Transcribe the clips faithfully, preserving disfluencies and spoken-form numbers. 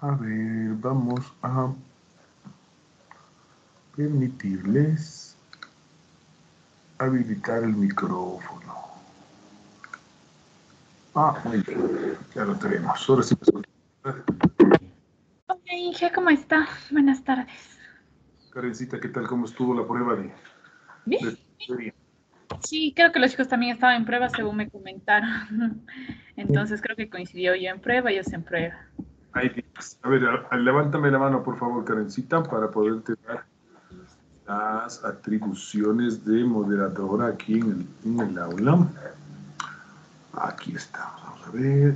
A ver, vamos a permitirles habilitar el micrófono. Ah, muy bien, ya lo tenemos. Ahora sí me escucho. Hola, Inge, ¿cómo está? Buenas tardes. Karencita, ¿qué tal? ¿Cómo estuvo la prueba de, ¿Bien? de Sí, creo que los chicos también estaban en prueba, según me comentaron. Entonces creo que coincidió yo en prueba y ellos en prueba. Ahí tienes. A ver, a- levántame la mano, por favor, Karencita, para poderte dar las atribuciones de moderadora aquí en el, en el aula. Aquí estamos, vamos a ver.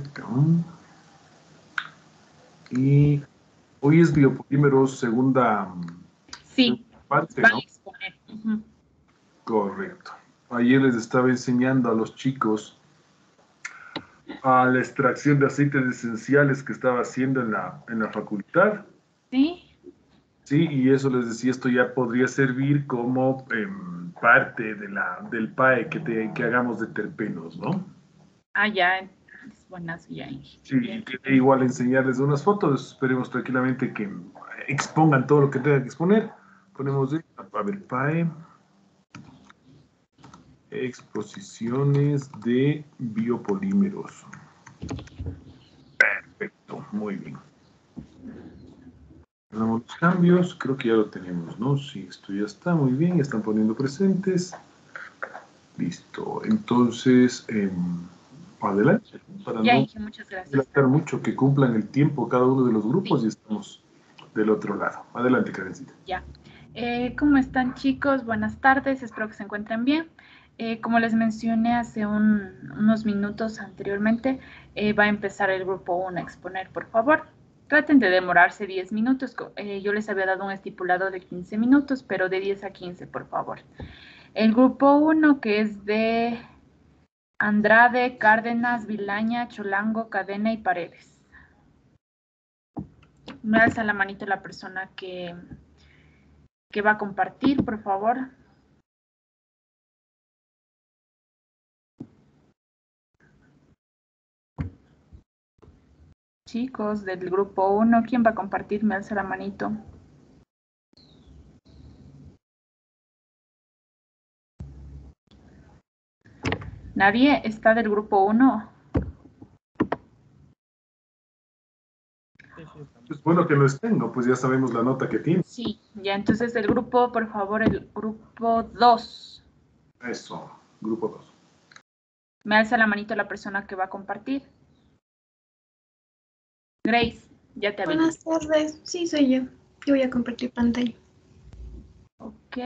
Y hoy es biopolímeros segunda, segunda Sí, parte, van a ¿no? exponer. Uh-huh. Correcto. Ayer les estaba enseñando a los chicos a la extracción de aceites esenciales que estaba haciendo en la, en la facultad. Sí. Sí, y eso les decía, esto ya podría servir como eh, parte de la, del P A E que, te, que hagamos de terpenos, ¿no? Ah, ya. Es buenazo ya, Inge. Sí, y que igual enseñarles unas fotos, esperemos tranquilamente que expongan todo lo que tengan que exponer. Ponemos, de, a ver, P A E, exposiciones de biopolímeros. Perfecto, muy bien. Damos los cambios, creo que ya lo tenemos, ¿no? Sí, esto ya está muy bien, ya están poniendo presentes. Listo, entonces, eh, adelante, para Ya, no Inge, muchas gracias. dilatar mucho, que cumplan el tiempo cada uno de los grupos Sí, y estamos del otro lado. Adelante, Karencita. ya. Eh, ¿Cómo están, chicos? Buenas tardes, espero que se encuentren bien. Eh, como les mencioné hace un, unos minutos anteriormente, eh, va a empezar el grupo uno a exponer, por favor. Traten de demorarse diez minutos. Eh, yo les había dado un estipulado de quince minutos, pero de diez a quince, por favor. El grupo uno, que es de Andrade, Cárdenas, Vilaña, Cholango, Cadena y Paredes. Me alza la manito la persona que, que va a compartir, por favor. Chicos del grupo uno, ¿quién va a compartir? Me alza la manito. ¿Nadie está del grupo uno? Es bueno que no estén, ¿no? Pues ya sabemos la nota que tiene. Sí, ya, entonces el grupo, por favor, el grupo dos. Eso, grupo dos. Me alza la manito la persona que va a compartir. Grace, ya te aviso. Buenas tardes, sí soy yo. Yo voy a compartir pantalla. Ok.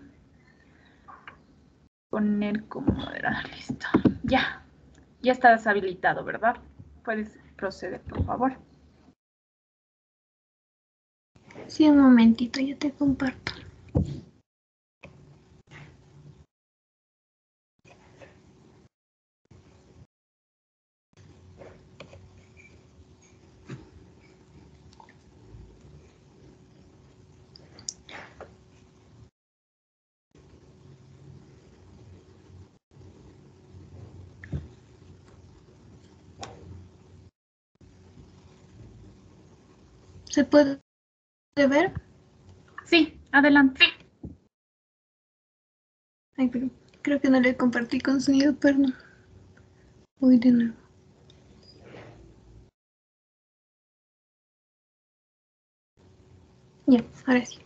Poner como moderador, listo. Ya, ya estás habilitado, ¿verdad? Puedes proceder, por favor. Sí, un momentito, ya te comparto. ¿Se puede ver? Sí, adelante. Ay, pero creo que no le compartí con sonido, perdón. Voy de nuevo. Ya, ahora sí.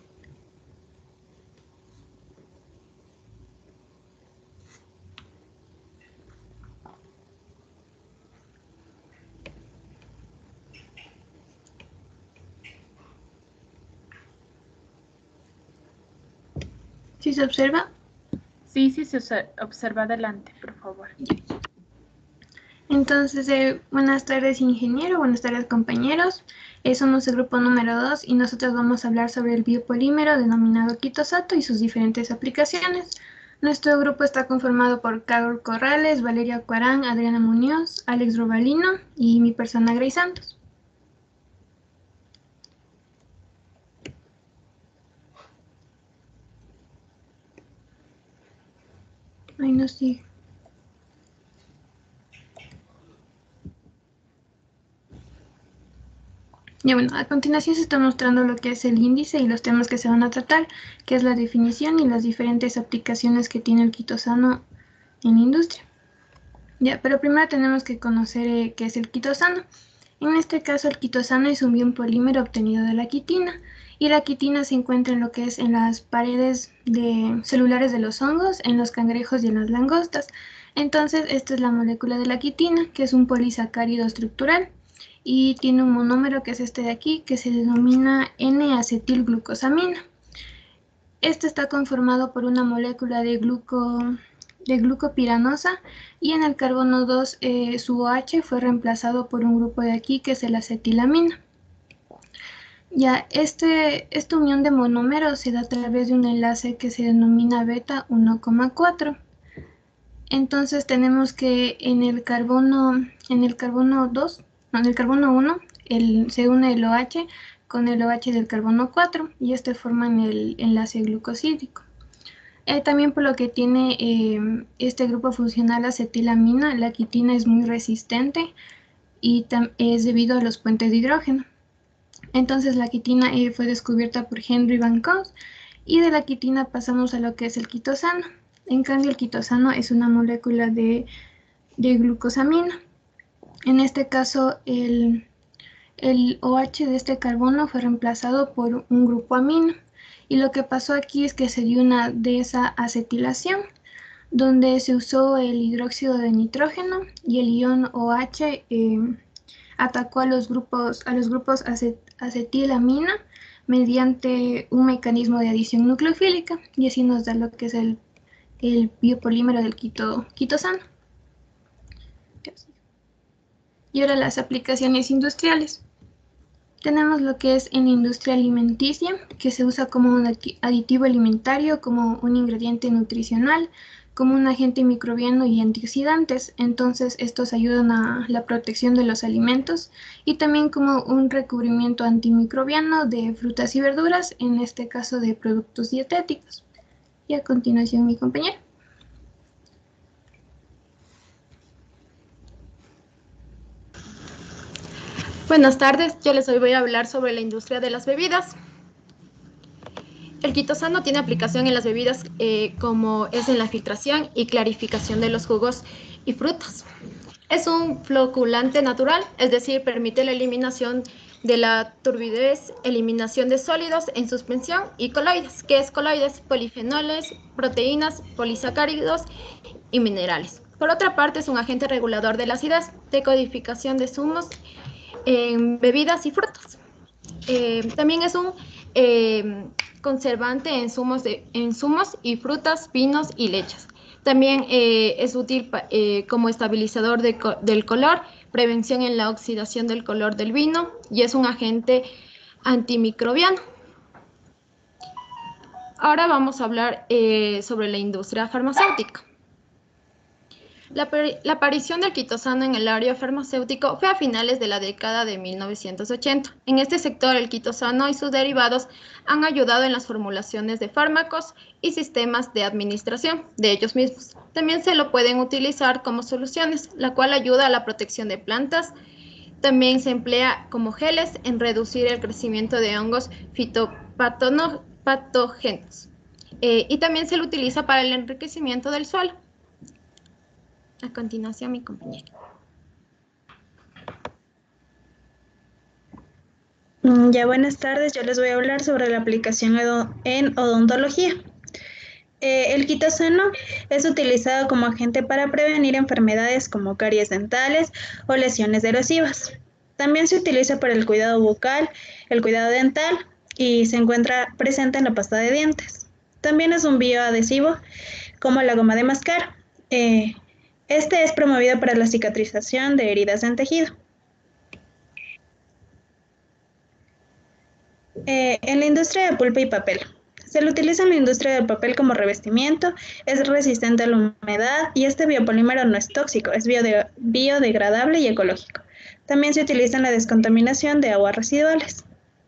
¿Sí se observa? Sí, sí, se observa adelante, por favor. Ya. Entonces, eh, buenas tardes, ingeniero, buenas tardes, compañeros. Eh, somos el grupo número dos y nosotros vamos a hablar sobre el biopolímero denominado quitosato y sus diferentes aplicaciones. Nuestro grupo está conformado por Carol Corrales, Valeria Cuarán, Adriana Muñoz, Alex Robalino y mi persona Grace Santos. Ay, no sigue. Ya bueno, a continuación se está mostrando lo que es el índice y los temas que se van a tratar, que es la definición y las diferentes aplicaciones que tiene el quitosano en la industria. Ya, pero primero tenemos que conocer eh, qué es el quitosano. En este caso, el quitosano es un biopolímero obtenido de la quitina, y la quitina se encuentra en lo que es en las paredes de celulares de los hongos, en los cangrejos y en las langostas. Entonces, esta es la molécula de la quitina, que es un polisacárido estructural, y tiene un monómero que es este de aquí, que se denomina N-acetilglucosamina. Este está conformado por una molécula de, gluco, de glucopiranosa, y en el carbono dos eh, su OH fue reemplazado por un grupo de aquí que es el acetilamina. Ya, este, esta unión de monómeros se da a través de un enlace que se denomina beta uno coma cuatro. Entonces tenemos que en el carbono, en el carbono dos, no, en el carbono uno, el, se une el OH con el OH del carbono cuatro, y este forman el enlace glucosídico. Eh, también por lo que tiene eh, este grupo funcional acetilamina, la quitina es muy resistente y es debido a los puentes de hidrógeno. Entonces la quitina eh, fue descubierta por Henry Van Cons, y de la quitina pasamos a lo que es el quitosano. En cambio, el quitosano es una molécula de, de glucosamina. En este caso, el, el OH de este carbono fue reemplazado por un grupo amino. Y lo que pasó aquí es que se dio una desacetilación, donde se usó el hidróxido de nitrógeno, y el ion OH eh, atacó a los grupos, a los grupos acet, acetilamina mediante un mecanismo de adición nucleofílica, y así nos da lo que es el, el biopolímero del quito, quitosano. Y ahora las aplicaciones industriales. Tenemos lo que es en la industria alimenticia, que se usa como un aditivo alimentario, como un ingrediente nutricional, como un agente microbiano y antioxidantes. Entonces estos ayudan a la protección de los alimentos, y también como un recubrimiento antimicrobiano de frutas y verduras, en este caso de productos dietéticos. Y a continuación mi compañero. Buenas tardes, yo les hoy voy a hablar sobre la industria de las bebidas. El quitosano tiene aplicación en las bebidas eh, como es en la filtración y clarificación de los jugos y frutas. Es un floculante natural, es decir, permite la eliminación de la turbidez, eliminación de sólidos en suspensión y coloides. ¿Qué es coloides? Polifenoles, proteínas, polisacáridos y minerales. Por otra parte, es un agente regulador de la acidez, decodificación de zumos en bebidas y frutas. Eh, también es un eh, conservante en zumos, de, en zumos y frutas, vinos y leches. También eh, es útil eh, como estabilizador de, del color, prevención en la oxidación del color del vino, y es un agente antimicrobiano. Ahora vamos a hablar eh, sobre la industria farmacéutica. La, la aparición del quitosano en el área farmacéutico fue a finales de la década de mil novecientos ochenta. En este sector, el quitosano y sus derivados han ayudado en las formulaciones de fármacos y sistemas de administración de ellos mismos. También se lo pueden utilizar como soluciones, la cual ayuda a la protección de plantas. También se emplea como geles en reducir el crecimiento de hongos fitopatógenos. Eh, y también se lo utiliza para el enriquecimiento del suelo. A continuación, mi compañero. Ya, buenas tardes. Yo les voy a hablar sobre la aplicación en odontología. Eh, el quitosano es utilizado como agente para prevenir enfermedades como caries dentales o lesiones erosivas. También se utiliza para el cuidado bucal, el cuidado dental, y se encuentra presente en la pasta de dientes. También es un bioadhesivo como la goma de mascar. Eh, Este es promovido para la cicatrización de heridas en tejido. Eh, en la industria de pulpa y papel. Se lo utiliza en la industria del papel como revestimiento, es resistente a la humedad, y este biopolímero no es tóxico, es biode biodegradable y ecológico. También se utiliza en la descontaminación de aguas residuales.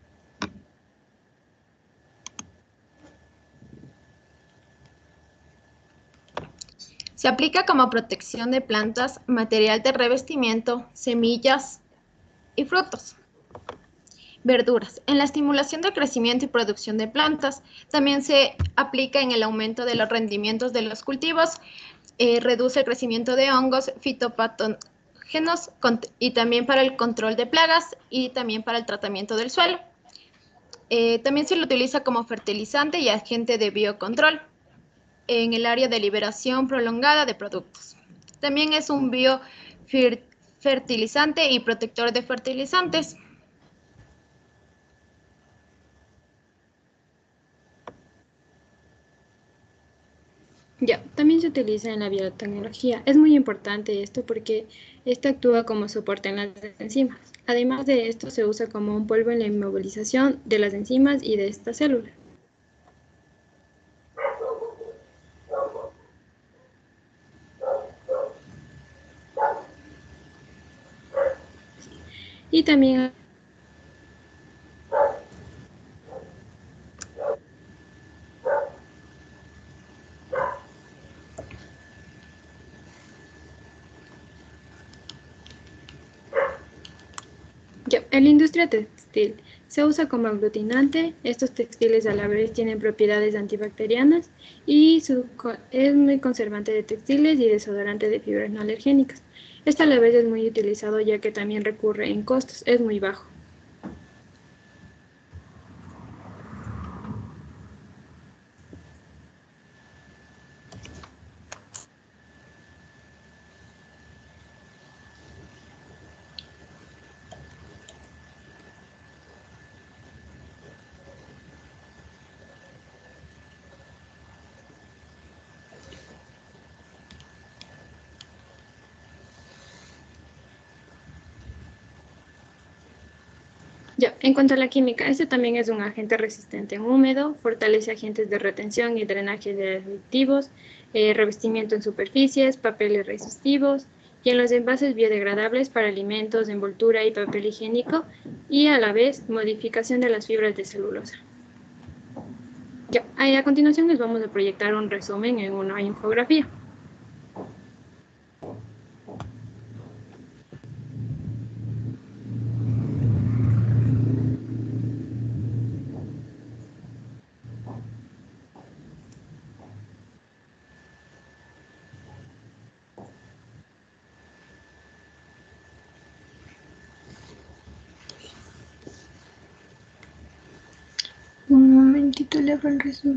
Se aplica como protección de plantas, material de revestimiento, semillas y frutos. Verduras. En la estimulación del crecimiento y producción de plantas, también se aplica en el aumento de los rendimientos de los cultivos, eh, reduce el crecimiento de hongos, fitopatógenos y también para el control de plagas y también para el tratamiento del suelo. Eh, también se lo utiliza como fertilizante y agente de biocontrol en el área de liberación prolongada de productos. También es un biofertilizante y protector de fertilizantes. Ya, también se utiliza en la biotecnología. Es muy importante esto porque esto actúa como soporte en las enzimas. Además de esto, se usa como un polvo en la inmovilización de las enzimas y de estas células. Y también ya, en la industria textil se usa como aglutinante. Estos textiles a la vez tienen propiedades antibacterianas y su, es muy conservante de textiles y desodorante de fibras no alergénicas. Esto a la vez es muy utilizado ya que también recurre en costos, es muy bajo. Ya, en cuanto a la química, este también es un agente resistente en húmedo, fortalece agentes de retención y drenaje de aditivos, eh, revestimiento en superficies, papeles resistivos y en los envases biodegradables para alimentos, envoltura y papel higiénico y a la vez modificación de las fibras de celulosa. Ya, a continuación les vamos a proyectar un resumen en una infografía. Un momentito, le hago el resumen.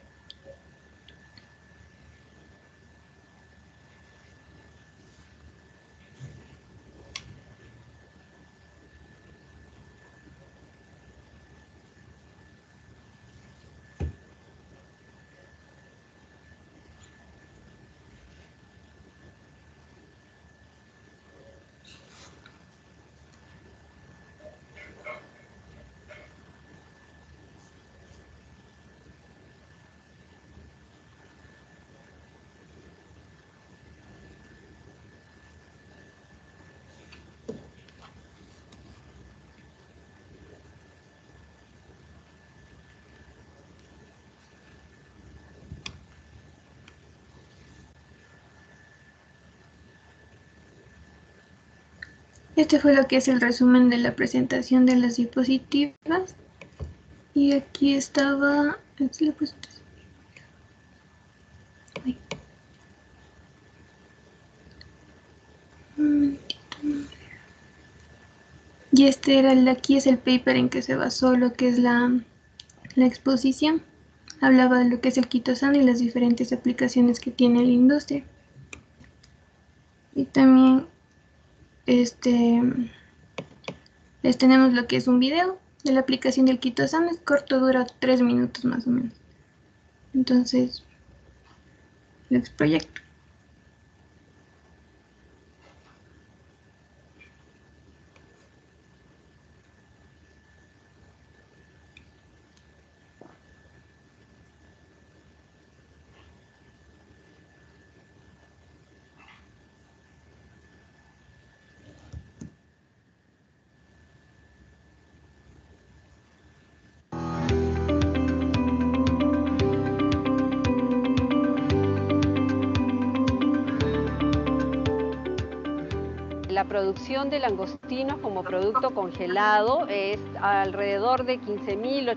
Este fue lo que es el resumen de la presentación de las diapositivas. Y aquí estaba... Esta es la presentación. Ay. Un momentito. Y este era el de aquí, es el paper en que se basó lo que es la, la exposición. Hablaba de lo que es el quitosano y las diferentes aplicaciones que tiene la industria. Y también este les tenemos lo que es un video de la aplicación del quitosano. Es corto, dura tres minutos más o menos. Entonces, les proyecto. producción de langostinos como producto congelado es alrededor de quince mil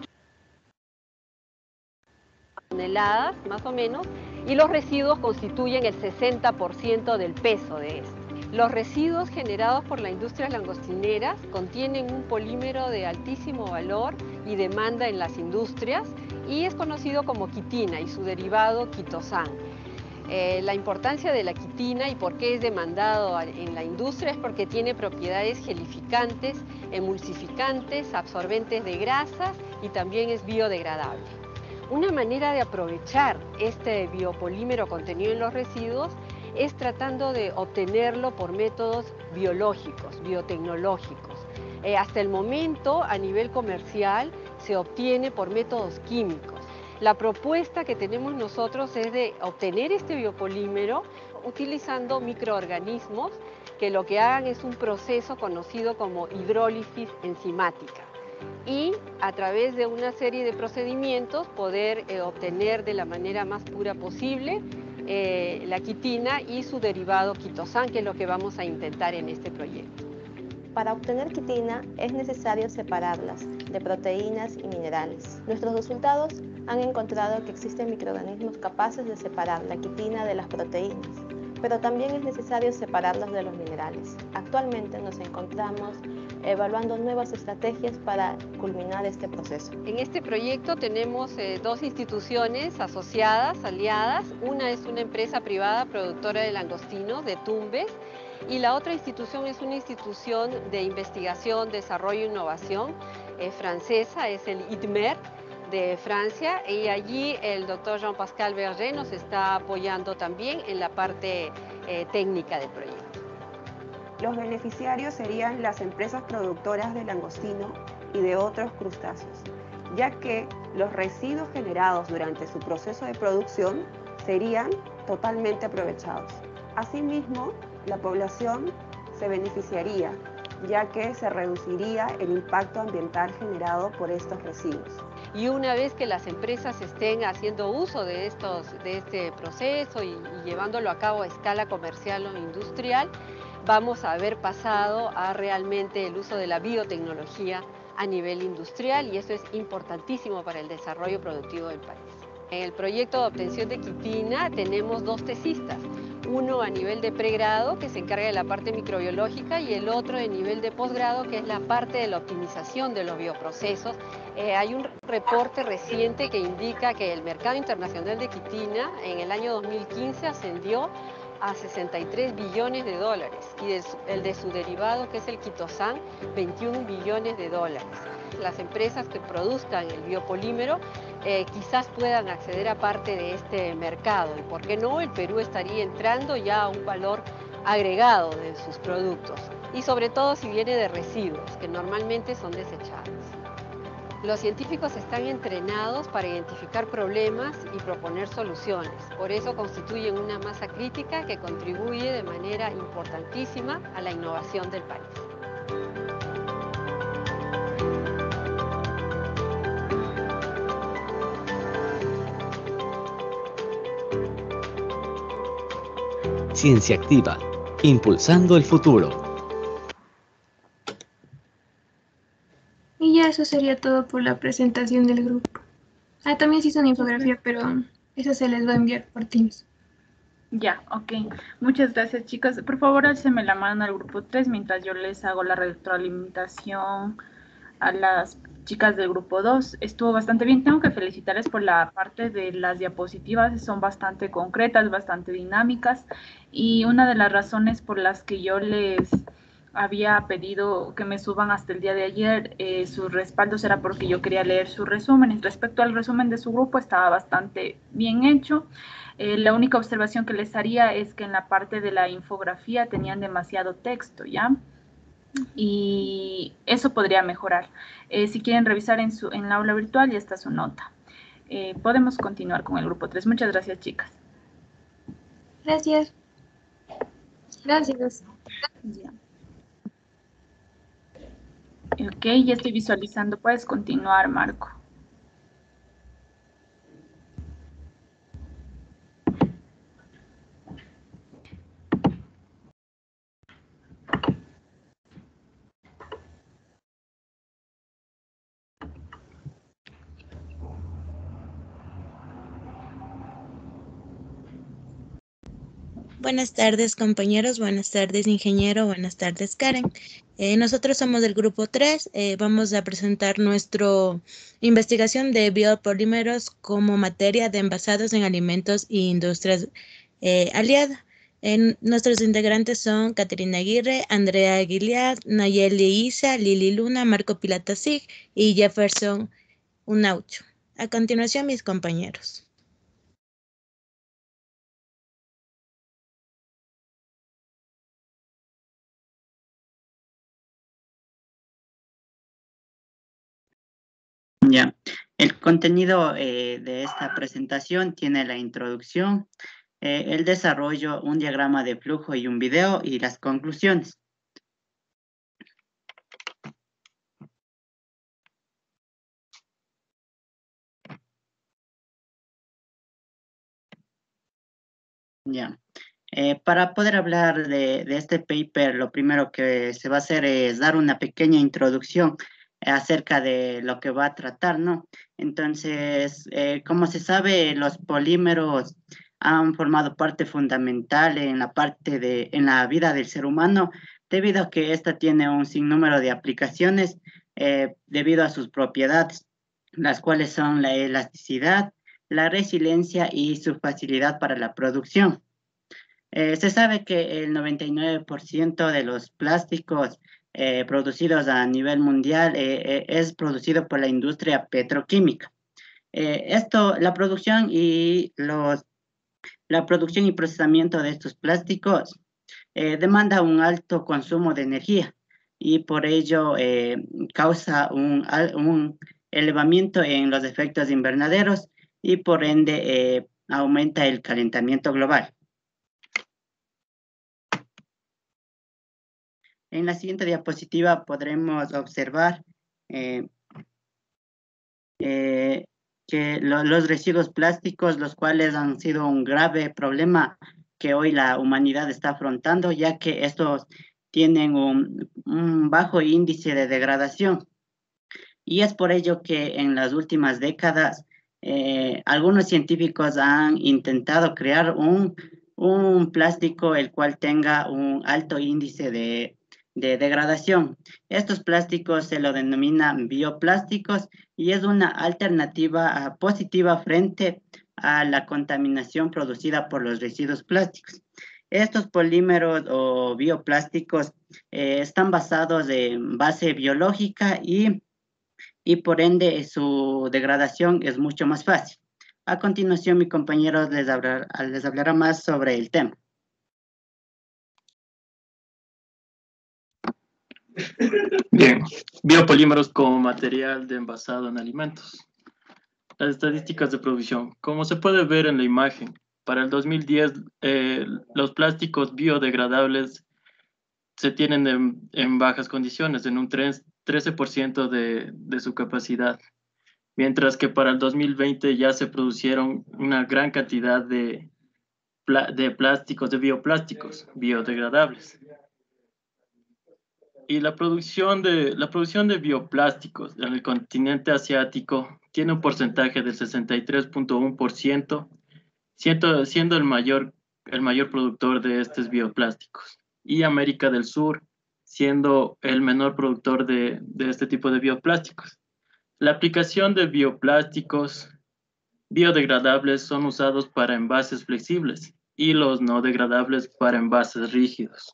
toneladas, más o menos, y los residuos constituyen el sesenta por ciento del peso de esto. Los residuos generados por la industria langostinera contienen un polímero de altísimo valor y demanda en las industrias y es conocido como quitina y su derivado quitosán. Eh, la importancia de la quitina y por qué es demandado en la industria es porque tiene propiedades gelificantes, emulsificantes, absorbentes de grasas y también es biodegradable. Una manera de aprovechar este biopolímero contenido en los residuos es tratando de obtenerlo por métodos biológicos, biotecnológicos. Eh, hasta el momento, a nivel comercial, se obtiene por métodos químicos. La propuesta que tenemos nosotros es de obtener este biopolímero utilizando microorganismos que lo que hagan es un proceso conocido como hidrólisis enzimática y a través de una serie de procedimientos poder eh, obtener de la manera más pura posible eh, la quitina y su derivado quitosán, que es lo que vamos a intentar en este proyecto. Para obtener quitina es necesario separarlas de proteínas y minerales. Nuestros resultados han encontrado que existen microorganismos capaces de separar la quitina de las proteínas, pero también es necesario separarlas de los minerales. Actualmente nos encontramos evaluando nuevas estrategias para culminar este proceso. En este proyecto tenemos eh, dos instituciones asociadas, aliadas. Una es una empresa privada productora de langostinos de Tumbes y la otra institución es una institución de investigación, desarrollo e innovación eh, francesa, es el I T M E R de Francia, y allí el doctor Jean-Pascal Berger nos está apoyando también en la parte eh, técnica del proyecto. Los beneficiarios serían las empresas productoras de langostino y de otros crustáceos, ya que los residuos generados durante su proceso de producción serían totalmente aprovechados. Asimismo, la población se beneficiaría, ya que se reduciría el impacto ambiental generado por estos residuos. Y una vez que las empresas estén haciendo uso de, estos, de este proceso y, y llevándolo a cabo a escala comercial o industrial, vamos a haber pasado a realmente el uso de la biotecnología a nivel industrial y eso es importantísimo para el desarrollo productivo del país. En el proyecto de obtención de quitina tenemos dos tesistas, uno a nivel de pregrado que se encarga de la parte microbiológica y el otro de nivel de posgrado que es la parte de la optimización de los bioprocesos. Eh, hay un reporte reciente que indica que el mercado internacional de quitina en el año dos mil quince ascendió a sesenta y tres billones de dólares y de su, el de su derivado, que es el quitosán, veintiún billones de dólares. Las empresas que produzcan el biopolímero eh, quizás puedan acceder a parte de este mercado y, ¿por qué no? El Perú estaría entrando ya a un valor agregado de sus productos y sobre todo si viene de residuos, que normalmente son desechados. Los científicos están entrenados para identificar problemas y proponer soluciones. Por eso constituyen una masa crítica que contribuye de manera importantísima a la innovación del país. Ciencia Activa, impulsando el futuro. Y ya eso sería todo por la presentación del grupo. Ah, también se hizo una infografía, pero eso se les va a enviar por Teams. Ya, ok. Muchas gracias, chicos. Por favor, álcenme la mano al grupo tres mientras yo les hago la retroalimentación a las chicas del grupo dos. Estuvo bastante bien. Tengo que felicitarles por la parte de las diapositivas. Son bastante concretas, bastante dinámicas. Y una de las razones por las que yo les había pedido que me suban hasta el día de ayer eh, sus respaldos era porque yo quería leer sus resúmenes. Respecto al resumen de su grupo, estaba bastante bien hecho. Eh, la única observación que les haría es que en la parte de la infografía tenían demasiado texto, ¿ya? Y eso podría mejorar. Eh, si quieren revisar en, su, en la aula virtual, ya está su nota. Eh, podemos continuar con el grupo tres. Muchas gracias, chicas. Gracias. Gracias. Ya. Ok, ya estoy visualizando. Puedes continuar, Marco. Buenas tardes, compañeros. Buenas tardes, ingeniero. Buenas tardes, Karen. Eh, nosotros somos del grupo tres. Eh, vamos a presentar nuestra investigación de biopolímeros como materia de envasados en alimentos e industrias eh, aliada. En, nuestros integrantes son Caterina Aguirre, Andrea Aguiliar, Nayeli Isa, Lili Luna, Marco Pilatasig y Jefferson Unaucho. A continuación, mis compañeros. Ya, el contenido eh, de esta presentación tiene la introducción, eh, el desarrollo, un diagrama de flujo y un video y las conclusiones. Ya, eh, para poder hablar de, de este paper, lo primero que se va a hacer es dar una pequeña introducción acerca de lo que va a tratar, ¿no? Entonces, eh, como se sabe, los polímeros han formado parte fundamental en la parte de, en la vida del ser humano, debido a que esta tiene un sinnúmero de aplicaciones eh, debido a sus propiedades, las cuales son la elasticidad, la resiliencia y su facilidad para la producción. Eh, se sabe que el noventa y nueve por ciento de los plásticos eh, producidos a nivel mundial eh, eh, es producido por la industria petroquímica. Eh, esto, la producción y los, la producción y procesamiento de estos plásticos eh, demanda un alto consumo de energía y por ello eh, causa un, un elevamiento en los efectos invernaderos y por ende eh, aumenta el calentamiento global. En la siguiente diapositiva podremos observar eh, eh, que lo, los residuos plásticos, los cuales han sido un grave problema que hoy la humanidad está afrontando, ya que estos tienen un, un bajo índice de degradación. Y es por ello que en las últimas décadas eh, algunos científicos han intentado crear un, un plástico el cual tenga un alto índice de de degradación. Estos plásticos se lo denominan bioplásticos y es una alternativa uh, positiva frente a la contaminación producida por los residuos plásticos. Estos polímeros o bioplásticos eh, están basados en base biológica y, y por ende su degradación es mucho más fácil. A continuación, mi compañero les hablará, les hablará más sobre el tema. Bien, biopolímeros como material de envasado en alimentos. Las estadísticas de producción. Como se puede ver en la imagen, para el dos mil diez eh, los plásticos biodegradables se tienen en, en bajas condiciones, en un trece por ciento de, de su capacidad, mientras que para el dos mil veinte ya se producieron una gran cantidad de, de plásticos, de bioplásticos biodegradables. Y la producción, de, la producción de bioplásticos en el continente asiático tiene un porcentaje del sesenta y tres punto uno por ciento, siendo, siendo el, mayor, el mayor productor de estos bioplásticos. Y América del Sur siendo el menor productor de, de este tipo de bioplásticos. La aplicación de bioplásticos biodegradables son usados para envases flexibles y los no degradables para envases rígidos.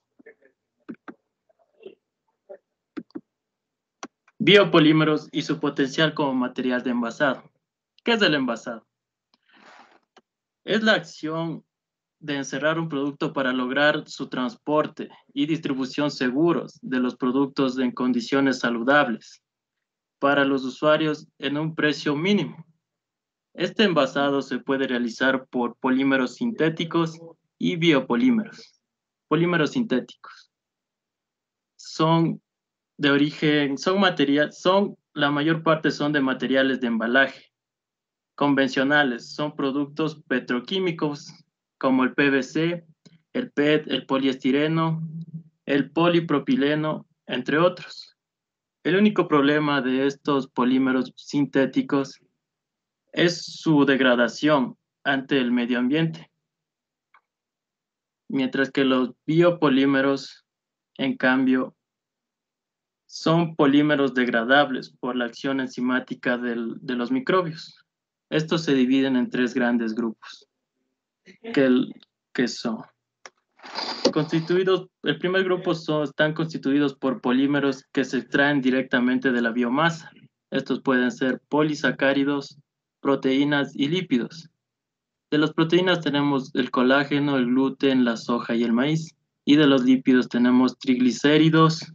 Biopolímeros y su potencial como material de envasado. ¿Qué es el envasado? Es la acción de encerrar un producto para lograr su transporte y distribución seguros de los productos en condiciones saludables para los usuarios en un precio mínimo. Este envasado se puede realizar por polímeros sintéticos y biopolímeros. Polímeros sintéticos son de origen, son materiales, son, la mayor parte son de materiales de embalaje. Convencionales, son productos petroquímicos como el P V C, el P E T, el poliestireno, el polipropileno, entre otros. El único problema de estos polímeros sintéticos es su degradación ante el medio ambiente, mientras que los biopolímeros, en cambio, son polímeros degradables por la acción enzimática del, de los microbios. Estos se dividen en tres grandes grupos, que, el, que son constituidos, el primer grupo son, están constituidos por polímeros que se extraen directamente de la biomasa. Estos pueden ser polisacáridos, proteínas y lípidos. De las proteínas tenemos el colágeno, el gluten, la soja y el maíz. Y de los lípidos tenemos triglicéridos.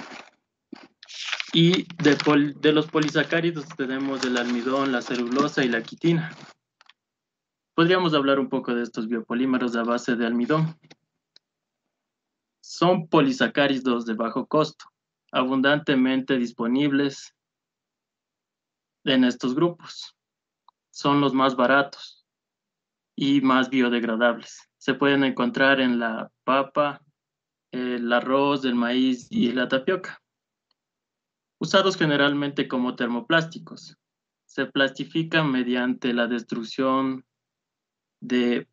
Y de, pol, de los polisacáridos tenemos el almidón, la celulosa y la quitina. Podríamos hablar un poco de estos biopolímeros a base de almidón. Son polisacáridos de bajo costo, abundantemente disponibles en estos grupos. Son los más baratos y más biodegradables. Se pueden encontrar en la papa, el arroz, el maíz y la tapioca. Usados generalmente como termoplásticos. Se plastifican mediante la destrucción de,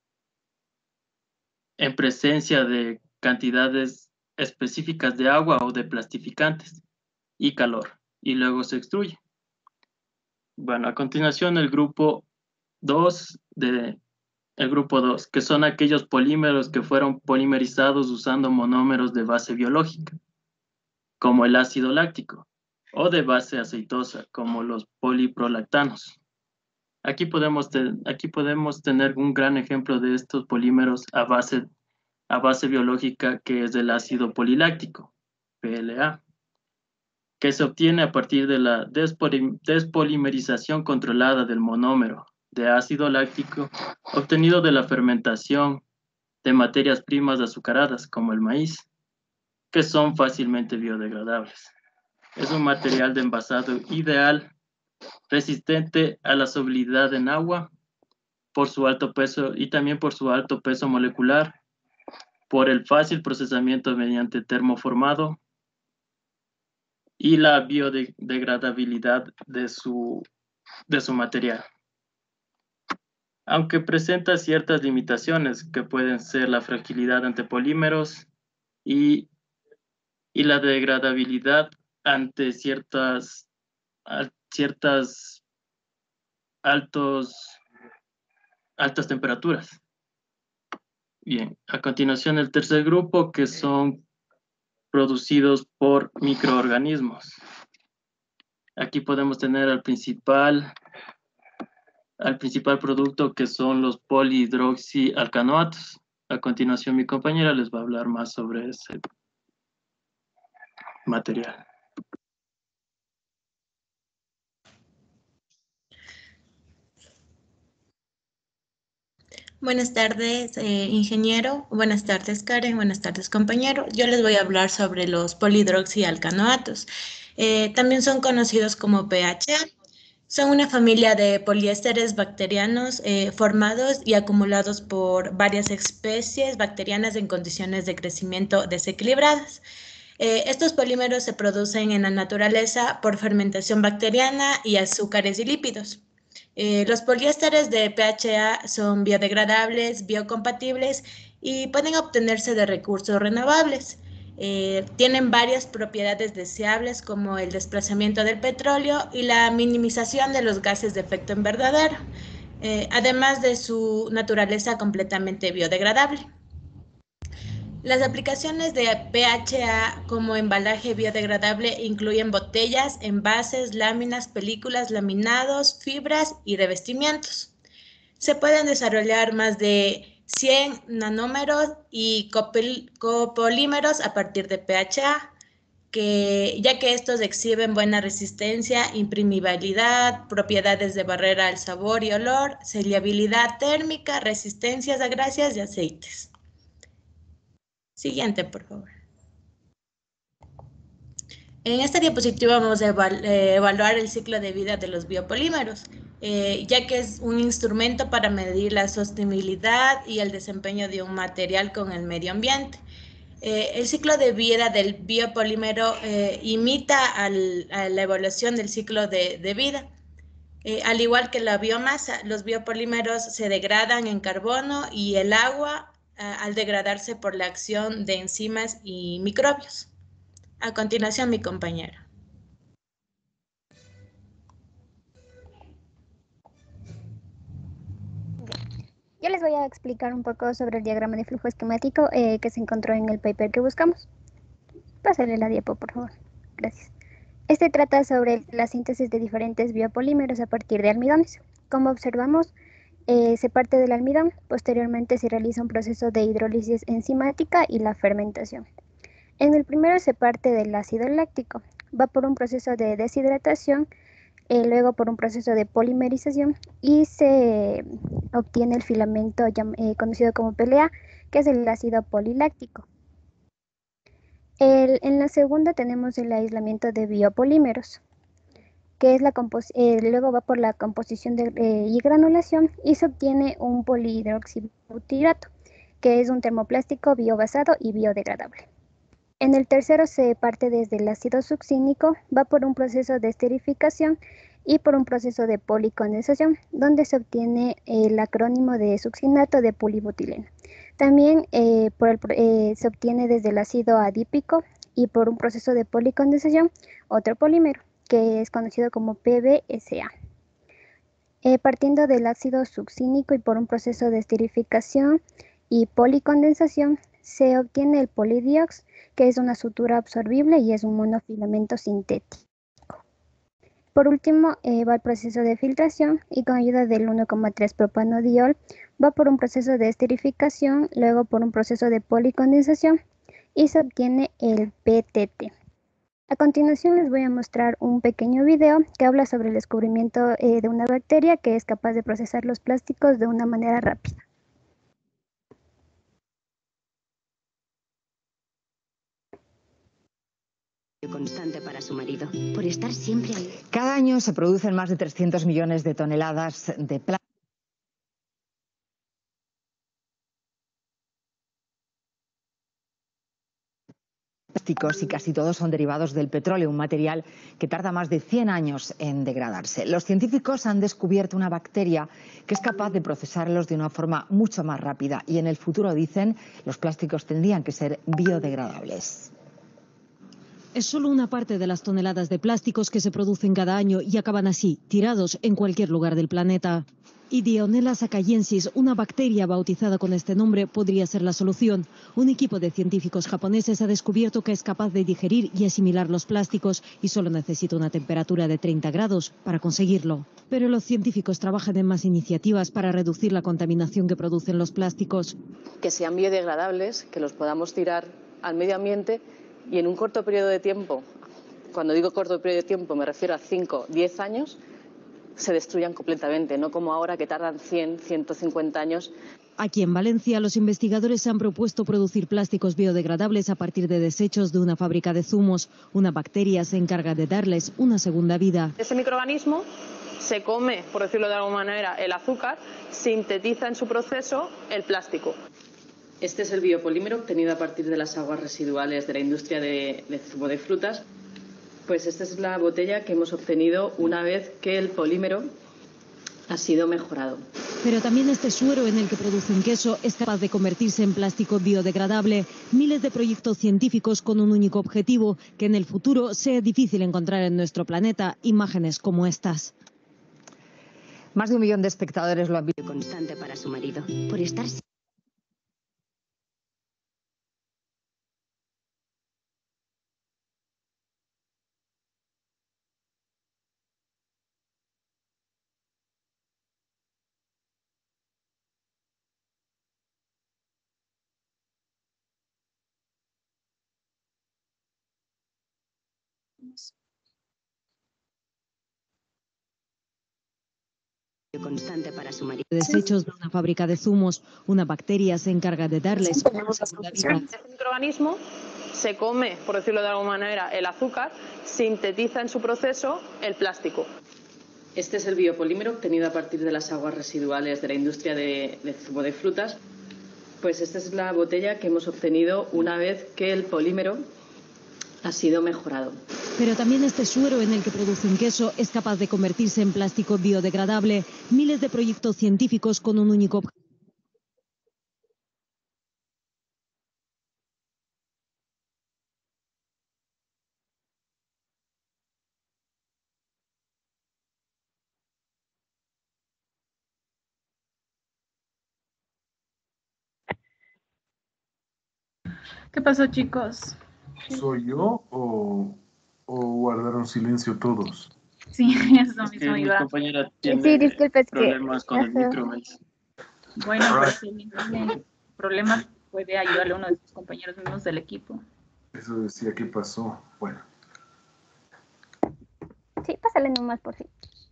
en presencia de cantidades específicas de agua o de plastificantes y calor, y luego se extruye. Bueno, a continuación el grupo dos, de, el grupo dos, que son aquellos polímeros que fueron polimerizados usando monómeros de base biológica, como el ácido láctico, o de base aceitosa, como los poliprolactanos. Aquí podemos, te, aquí podemos tener un gran ejemplo de estos polímeros a base a base biológica, que es el ácido poliláctico, P L A, que se obtiene a partir de la despolimerización controlada del monómero de ácido láctico obtenido de la fermentación de materias primas azucaradas, como el maíz, que son fácilmente biodegradables. Es un material de envasado ideal, resistente a la solubilidad en agua, por su alto peso y también por su alto peso molecular, por el fácil procesamiento mediante termoformado y la biodegradabilidad de su, de su material. Aunque presenta ciertas limitaciones que pueden ser la fragilidad ante polímeros y, y la degradabilidad ante ciertas, ciertas altos, altas temperaturas. Bien, a continuación el tercer grupo, que son producidos por microorganismos. Aquí podemos tener al principal, al principal producto, que son los polihidroxialcanoatos. A continuación mi compañera les va a hablar más sobre ese material. Buenas tardes, eh, ingeniero. Buenas tardes, Karen. Buenas tardes, compañero. Yo les voy a hablar sobre los polihidroxialcanoatos. Eh, también son conocidos como P H A. Son una familia de poliésteres bacterianos eh, formados y acumulados por varias especies bacterianas en condiciones de crecimiento desequilibradas. Eh, estos polímeros se producen en la naturaleza por fermentación bacteriana y azúcares y lípidos. Eh, los poliésteres de P H A son biodegradables, biocompatibles y pueden obtenerse de recursos renovables. Eh, tienen varias propiedades deseables, como el desplazamiento del petróleo y la minimización de los gases de efecto invernadero, eh, además de su naturaleza completamente biodegradable. Las aplicaciones de P H A como embalaje biodegradable incluyen botellas, envases, láminas, películas, laminados, fibras y revestimientos. Se pueden desarrollar más de cien nanómeros y copolímeros a partir de P H A, que, ya que estos exhiben buena resistencia, imprimibilidad, propiedades de barrera al sabor y olor, sellabilidad térmica, resistencias a grasas y aceites. Siguiente, por favor. En esta diapositiva vamos a evalu eh, evaluar el ciclo de vida de los biopolímeros, eh, ya que es un instrumento para medir la sostenibilidad y el desempeño de un material con el medio ambiente. Eh, el ciclo de vida del biopolímero eh, imita al, a la evaluación del ciclo de, de vida. Eh, al igual que la biomasa, los biopolímeros se degradan en carbono y el agua al degradarse por la acción de enzimas y microbios. A continuación, mi compañera. Yo les voy a explicar un poco sobre el diagrama de flujo esquemático eh, que se encontró en el paper que buscamos. Pásale la diapo, por favor. Gracias. Este trata sobre la síntesis de diferentes biopolímeros a partir de almidones. Como observamos, eh, se parte del almidón, posteriormente se realiza un proceso de hidrólisis enzimática y la fermentación. En el primero se parte del ácido láctico, va por un proceso de deshidratación, eh, luego por un proceso de polimerización y se obtiene el filamento eh, conocido como P L A, que es el ácido poliláctico. El, en la segunda tenemos el aislamiento de biopolímeros, que es la eh, luego va por la composición de, eh, y granulación y se obtiene un polihidroxibutirato, que es un termoplástico biobasado y biodegradable. En el tercero se parte desde el ácido succínico, va por un proceso de esterificación y por un proceso de policondensación, donde se obtiene el acrónimo de succinato de polibutileno. También eh, por el, eh, se obtiene desde el ácido adípico y por un proceso de policondensación otro polímero, que es conocido como P B S A. Eh, partiendo del ácido succínico y por un proceso de esterificación y policondensación, se obtiene el polidiox, que es una sutura absorbible y es un monofilamento sintético. Por último, eh, va el proceso de filtración y con ayuda del uno coma tres propanodiol va por un proceso de esterificación, luego por un proceso de policondensación y se obtiene el P T T. A continuación les voy a mostrar un pequeño video que habla sobre el descubrimiento eh, de una bacteria que es capaz de procesar los plásticos de una manera rápida. Constante para su marido, por estar siempre ahí. Cada año se producen más de trescientos millones de toneladas de plástico. Y casi todos son derivados del petróleo, un material que tarda más de cien años en degradarse. Los científicos han descubierto una bacteria que es capaz de procesarlos de una forma mucho más rápida y en el futuro, dicen, los plásticos tendrían que ser biodegradables. Es solo una parte de las toneladas de plásticos que se producen cada año y acaban así, tirados en cualquier lugar del planeta. Ideonella sacayensis, una bacteria bautizada con este nombre, podría ser la solución. Un equipo de científicos japoneses ha descubierto que es capaz de digerir y asimilar los plásticos y solo necesita una temperatura de treinta grados para conseguirlo. Pero los científicos trabajan en más iniciativas para reducir la contaminación que producen los plásticos. Que sean biodegradables, que los podamos tirar al medio ambiente y en un corto periodo de tiempo, cuando digo corto periodo de tiempo me refiero a cinco, diez años, se destruyan completamente, no como ahora que tardan cien, ciento cincuenta años. Aquí en Valencia, los investigadores han propuesto producir plásticos biodegradables a partir de desechos de una fábrica de zumos. Una bacteria se encarga de darles una segunda vida. Ese microorganismo se come, por decirlo de alguna manera, el azúcar, sintetiza en su proceso el plástico. Este es el biopolímero obtenido a partir de las aguas residuales de la industria de, de zumo de frutas. Pues esta es la botella que hemos obtenido una vez que el polímero ha sido mejorado. Pero también este suero en el que producen queso es capaz de convertirse en plástico biodegradable. Miles de proyectos científicos con un único objetivo, que en el futuro sea difícil encontrar en nuestro planeta imágenes como estas. Más de un millón de espectadores lo han visto. Constante para su marido, por estar constante para su marido. Desechos de una fábrica de zumos, una bacteria se encarga de darles una segunda vida. Este microorganismo se come, por decirlo de alguna manera, el azúcar, sintetiza en su proceso el plástico. Este es el biopolímero obtenido a partir de las aguas residuales de la industria de, de zumo de frutas. Pues esta es la botella que hemos obtenido una vez que el polímero ha sido mejorado. Pero también este suero en el que producen queso es capaz de convertirse en plástico biodegradable. Miles de proyectos científicos con un único objetivo. ¿Qué pasó, chicos? ¿Soy yo o, o guardaron silencio todos? Sí, eso Es mismo que mi iba. compañera Sí, tiene disculpa, es que... problemas con el ajá. micro, me dice. Bueno, pero si tiene problemas, puede ayudarle a uno de sus compañeros mismos del equipo. Eso decía, ¿qué pasó? Bueno. Sí, pásale nomás por fin.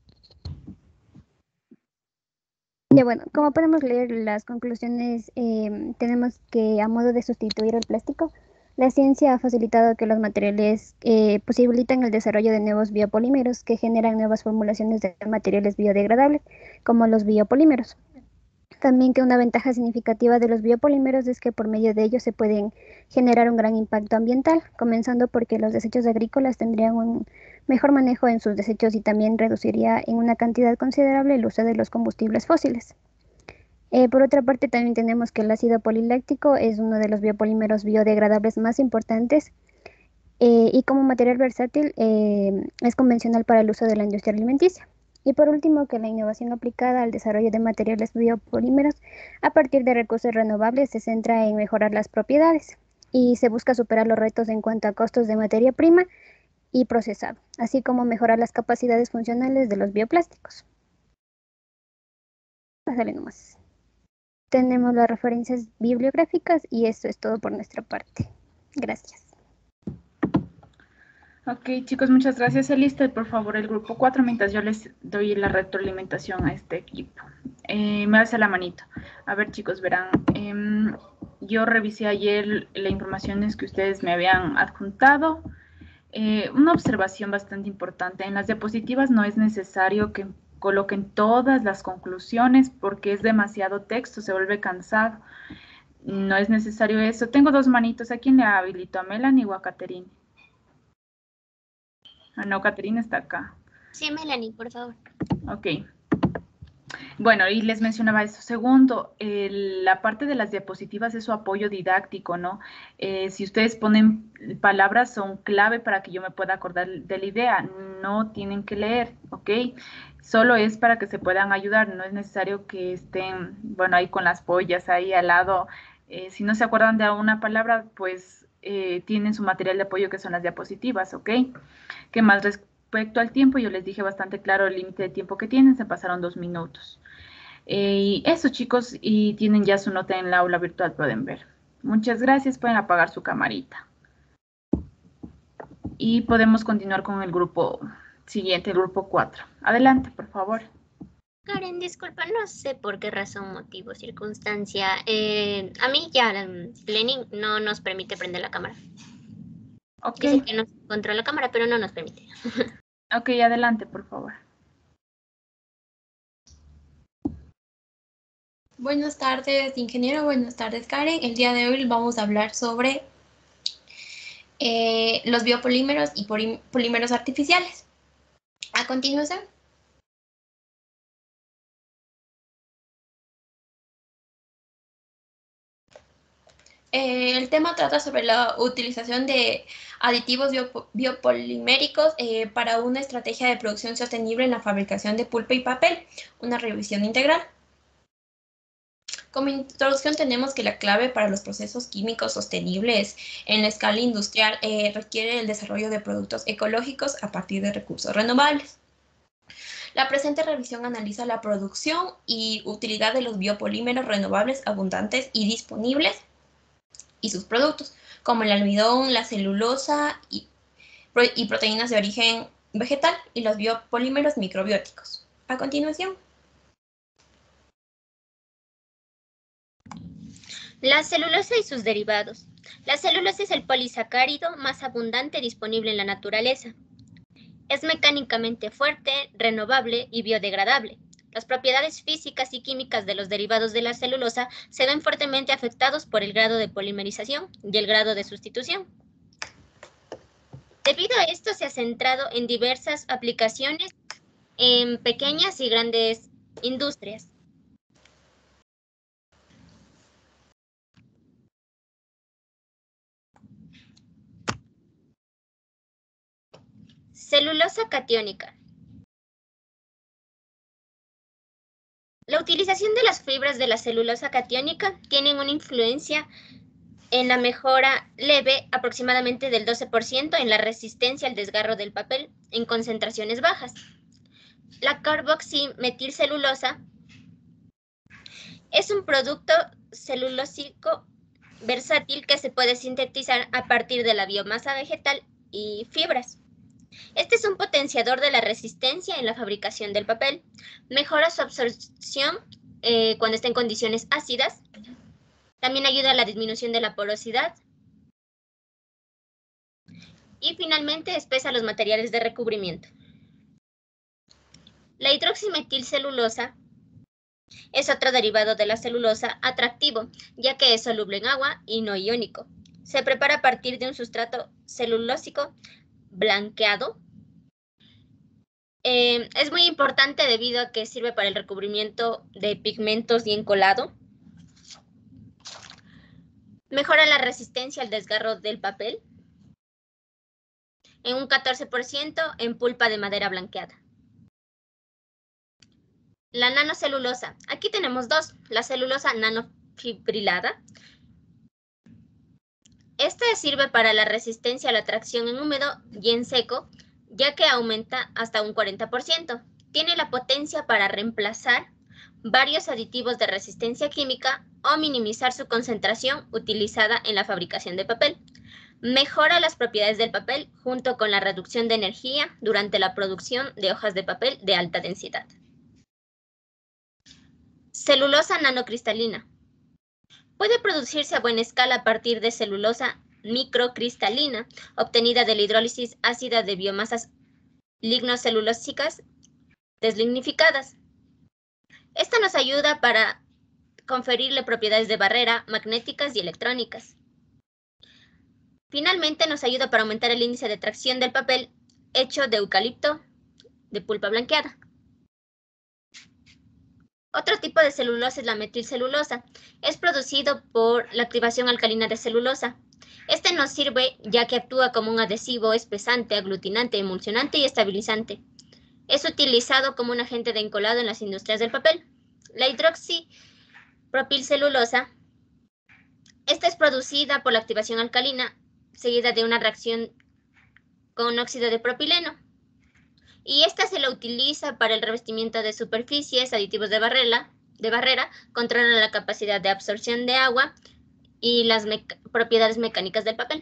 Ya bueno, como podemos leer las conclusiones, eh, tenemos que a modo de sustituir el plástico, la ciencia ha facilitado que los materiales eh, posibilitan el desarrollo de nuevos biopolímeros que generan nuevas formulaciones de materiales biodegradables, como los biopolímeros. También que una ventaja significativa de los biopolímeros es que por medio de ellos se pueden generar un gran impacto ambiental, comenzando porque los desechos agrícolas tendrían un mejor manejo en sus desechos y también reduciría en una cantidad considerable el uso de los combustibles fósiles. Eh, por otra parte, también tenemos que el ácido poliláctico es uno de los biopolímeros biodegradables más importantes eh, y como material versátil eh, es convencional para el uso de la industria alimenticia. Y por último, que la innovación aplicada al desarrollo de materiales biopolímeros a partir de recursos renovables se centra en mejorar las propiedades y se busca superar los retos en cuanto a costos de materia prima y procesado, así como mejorar las capacidades funcionales de los bioplásticos. Pásale nomás. Tenemos las referencias bibliográficas y esto es todo por nuestra parte. Gracias. Ok, chicos, muchas gracias. Alista, por favor, el grupo cuatro, mientras yo les doy la retroalimentación a este equipo. Eh, me hace la manito. A ver, chicos, verán. Eh, yo revisé ayer las informaciones que ustedes me habían adjuntado. Eh, una observación bastante importante. En las diapositivas no es necesario que coloquen todas las conclusiones porque es demasiado texto, se vuelve cansado. No es necesario eso. Tengo dos manitos. ¿A quién le habilito? ¿A Melanie o a Caterine? Ah, no, Caterina está acá. Sí, Melanie, por favor. Ok. Bueno, y les mencionaba eso. Segundo, eh, la parte de las diapositivas es su apoyo didáctico, ¿no? Eh, si ustedes ponen palabras, son clave para que yo me pueda acordar de la idea. No tienen que leer, ¿ok? Solo es para que se puedan ayudar. No es necesario que estén, bueno, ahí con las pollas ahí al lado. Eh, si no se acuerdan de una palabra, pues eh, tienen su material de apoyo que son las diapositivas, ¿ok? ¿Qué más? Respecto al tiempo, yo les dije bastante claro el límite de tiempo que tienen, se pasaron dos minutos. Eh, y eso, chicos, y tienen ya su nota en la aula virtual, pueden ver. Muchas gracias, pueden apagar su camarita. Y podemos continuar con el grupo siguiente, el grupo cuatro. Adelante, por favor. Karen, disculpa, no sé por qué razón, motivo, circunstancia. Eh, a mí ya Lenin no nos permite prender la cámara. Ok. Dice que nos controla la cámara, pero no nos permite. Ok, adelante, por favor. Buenas tardes, ingeniero. Buenas tardes, Karen. El día de hoy vamos a hablar sobre eh, los biopolímeros y polímeros artificiales. A continuación. Eh, el tema trata sobre la utilización de aditivos biop biopoliméricos eh, para una estrategia de producción sostenible en la fabricación de pulpa y papel, una revisión integral. Como introducción tenemos que la clave para los procesos químicos sostenibles en la escala industrial eh, requiere el desarrollo de productos ecológicos a partir de recursos renovables. La presente revisión analiza la producción y utilidad de los biopolímeros renovables abundantes y disponibles y sus productos, como el almidón, la celulosa y, y proteínas de origen vegetal y los biopolímeros microbióticos. A continuación. La celulosa y sus derivados. La celulosa es el polisacárido más abundante disponible en la naturaleza. Es mecánicamente fuerte, renovable y biodegradable. Las propiedades físicas y químicas de los derivados de la celulosa se ven fuertemente afectados por el grado de polimerización y el grado de sustitución. Debido a esto, se ha centrado en diversas aplicaciones en pequeñas y grandes industrias. Celulosa catiónica. La utilización de las fibras de la celulosa catiónica tienen una influencia en la mejora leve aproximadamente del doce por ciento en la resistencia al desgarro del papel en concentraciones bajas. La carboximetilcelulosa es un producto celulósico versátil que se puede sintetizar a partir de la biomasa vegetal y fibras. Este es un potenciador de la resistencia en la fabricación del papel, mejora su absorción eh, cuando está en condiciones ácidas, también ayuda a la disminución de la porosidad y finalmente espesa los materiales de recubrimiento. La hidroximetilcelulosa es otro derivado de la celulosa atractivo, ya que es soluble en agua y no iónico. Se prepara a partir de un sustrato celulósico blanqueado. Eh, es muy importante debido a que sirve para el recubrimiento de pigmentos y encolado. Mejora la resistencia al desgarro del papel en un catorce por ciento en pulpa de madera blanqueada. La nanocelulosa. Aquí tenemos dos. La celulosa nanofibrilada. Esta sirve para la resistencia a la tracción en húmedo y en seco, ya que aumenta hasta un cuarenta por ciento. Tiene la potencia para reemplazar varios aditivos de resistencia química o minimizar su concentración utilizada en la fabricación de papel. Mejora las propiedades del papel junto con la reducción de energía durante la producción de hojas de papel de alta densidad. Celulosa nanocristalina. Puede producirse a buena escala a partir de celulosa microcristalina, obtenida de la hidrólisis ácida de biomasas lignocelulósicas deslignificadas. Esta nos ayuda para conferirle propiedades de barrera, magnéticas y electrónicas. Finalmente nos ayuda para aumentar el índice de tracción del papel hecho de eucalipto de pulpa blanqueada. Otro tipo de celulosa es la metilcelulosa. Es producido por la activación alcalina de celulosa. Este nos sirve ya que actúa como un adhesivo espesante, aglutinante, emulsionante y estabilizante. Es utilizado como un agente de encolado en las industrias del papel. La hidroxipropilcelulosa. Esta es producida por la activación alcalina, seguida de una reacción con óxido de propileno. Y esta se la utiliza para el revestimiento de superficies, aditivos de barrera, de barrera, controla la capacidad de absorción de agua y las meca- propiedades mecánicas del papel.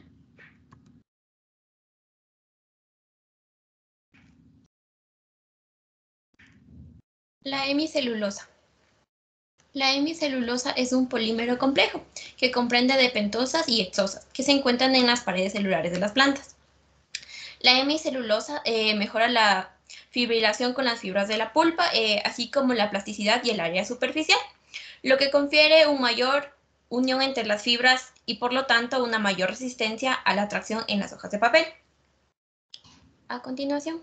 La hemicelulosa. La hemicelulosa es un polímero complejo que comprende de pentosas y hexosas que se encuentran en las paredes celulares de las plantas. La hemicelulosa eh, mejora la fibrilación con las fibras de la pulpa, eh, así como la plasticidad y el área superficial, lo que confiere una mayor unión entre las fibras y por lo tanto una mayor resistencia a la tracción en las hojas de papel. A continuación.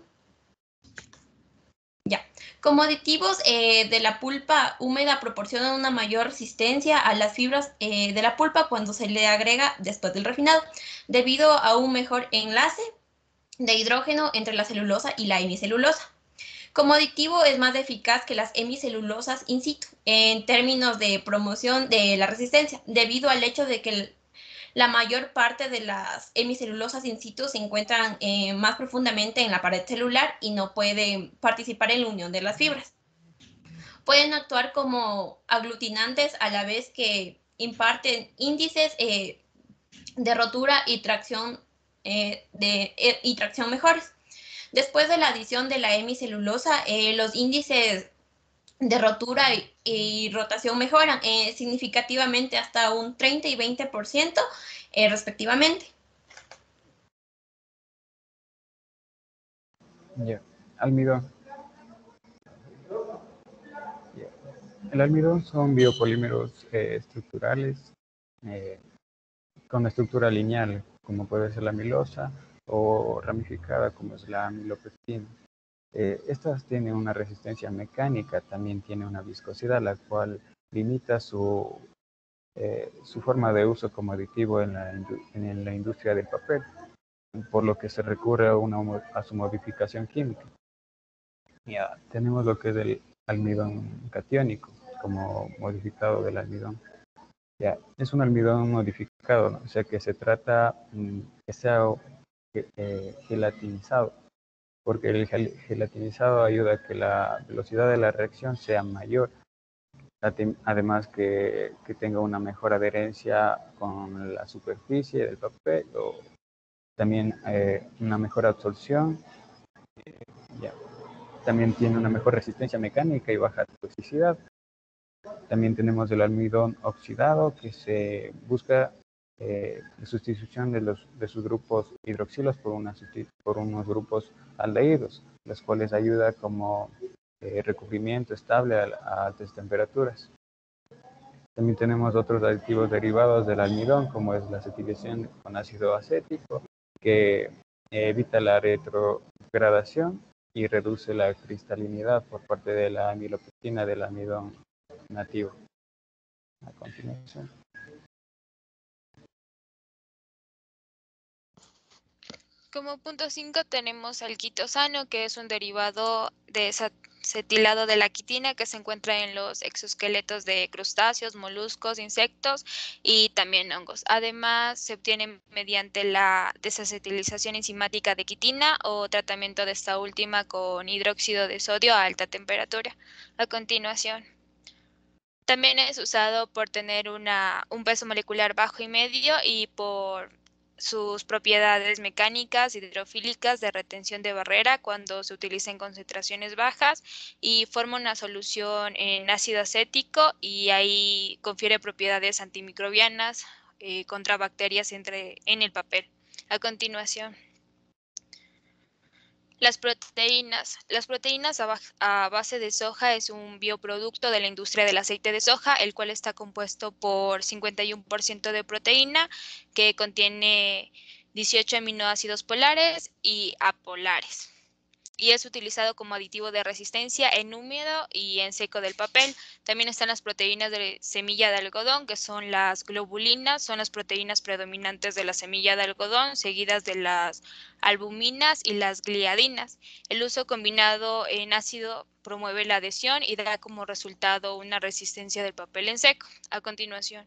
Ya. Como aditivos eh, de la pulpa húmeda proporcionan una mayor resistencia a las fibras eh, de la pulpa cuando se le agrega después del refinado, debido a un mejor enlace de hidrógeno entre la celulosa y la hemicelulosa. Como aditivo es más eficaz que las hemicelulosas in situ en términos de promoción de la resistencia, debido al hecho de que el, la mayor parte de las hemicelulosas in situ se encuentran eh, más profundamente en la pared celular y no pueden participar en la unión de las fibras. Pueden actuar como aglutinantes a la vez que imparten índices eh, de rotura y tracción Eh, de, eh, y tracción mejores. Después de la adición de la hemicelulosa, eh, los índices de rotura y, y rotación mejoran eh, significativamente hasta un treinta y veinte por ciento eh, respectivamente. Ya, yeah. Almidón. Yeah. El almidón son biopolímeros eh, estructurales eh, con estructura lineal, como puede ser la amilosa, o ramificada, como es la amilopectina. Eh, estas tienen una resistencia mecánica, también tiene una viscosidad, la cual limita su, eh, su forma de uso como aditivo en la, en la industria del papel, por lo que se recurre a, una, a su modificación química. Ya, tenemos lo que es el almidón catiónico, como modificado del almidón. Ya, es un almidón modificado, ¿no? O sea que se trata mm, que sea eh, gelatinizado, porque el gel gelatinizado ayuda a que la velocidad de la reacción sea mayor, además que, que tenga una mejor adherencia con la superficie del papel, o también eh, una mejor absorción, eh, ya. También tiene una mejor resistencia mecánica y baja toxicidad. También tenemos el almidón oxidado, que se busca eh, la sustitución de, los, de sus grupos hidroxilos por, una, por unos grupos aldehídos, los cuales ayuda como eh, recubrimiento estable a, a altas temperaturas. También tenemos otros aditivos derivados del almidón, como es la acetilación con ácido acético, que evita la retrogradación y reduce la cristalinidad por parte de la amilopectina del almidón nativo. A continuación. Como punto cinco tenemos al quitosano, que es un derivado de acetilado de la quitina que se encuentra en los exoesqueletos de crustáceos, moluscos, insectos y también hongos. Además, se obtiene mediante la desacetilización enzimática de quitina o tratamiento de esta última con hidróxido de sodio a alta temperatura. A continuación. También es usado por tener una, un peso molecular bajo y medio y por sus propiedades mecánicas, hidrofílicas, de retención de barrera cuando se utiliza en concentraciones bajas y forma una solución en ácido acético y ahí confiere propiedades antimicrobianas eh, contra bacterias entre, en el papel. A continuación. Las proteínas. Las proteínas a, a base de soja es un bioproducto de la industria del aceite de soja, el cual está compuesto por cincuenta y uno por ciento de proteína, que contiene dieciocho aminoácidos polares y apolares. Y es utilizado como aditivo de resistencia en húmedo y en seco del papel. También están las proteínas de semilla de algodón, que son las globulinas, son las proteínas predominantes de la semilla de algodón, seguidas de las albuminas y las gliadinas. El uso combinado en ácido promueve la adhesión y da como resultado una resistencia del papel en seco. A continuación.